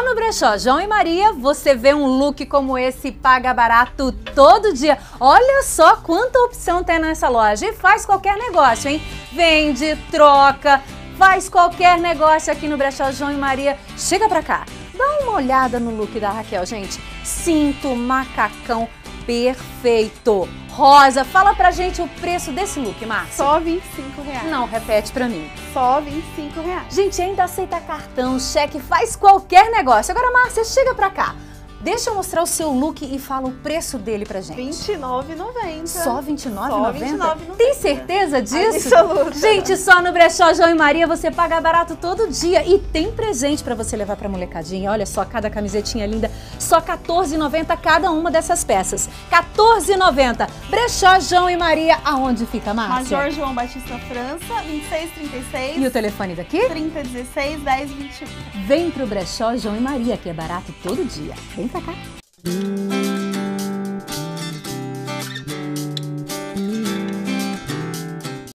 no Brechó João e Maria, você vê um look como esse, paga barato todo dia. Olha só quanta opção tem nessa loja e faz qualquer negócio, hein? Vende, troca, faz qualquer negócio aqui no Brechó João e Maria. Chega pra cá, dá uma olhada no look da Raquel, gente. Cinto, macacão, perfeito. Rosa, fala pra gente o preço desse look, Márcia. Só R$25. Não, repete pra mim. Só R$25. Gente, ainda aceita cartão, cheque, faz qualquer negócio. Agora, Márcia, chega pra cá. Deixa eu mostrar o seu look e fala o preço dele pra gente. R$29,90. Só R$29,90? Só R$29,90. Tem certeza disso? Absoluta. Gente, só no Brechó João e Maria você paga barato todo dia. E tem presente pra você levar pra molecadinha. Olha só, cada camisetinha linda. Só R$14,90 cada uma dessas peças. R$14,90. Brechó João e Maria, aonde fica, Márcia? Major João Batista França, 2636. E o telefone daqui? 3016 1021. Vem pro Brechó João e Maria, que é barato todo dia. Vem pra cá.